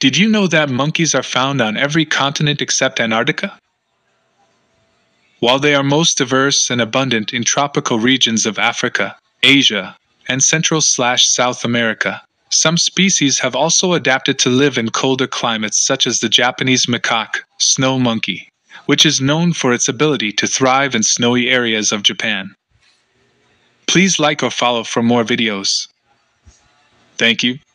Did you know that monkeys are found on every continent except Antarctica? While they are most diverse and abundant in tropical regions of Africa, Asia, and Central/South America, some species have also adapted to live in colder climates such as the Japanese macaque, snow monkey, which is known for its ability to thrive in snowy areas of Japan. Please like or follow for more videos. Thank you.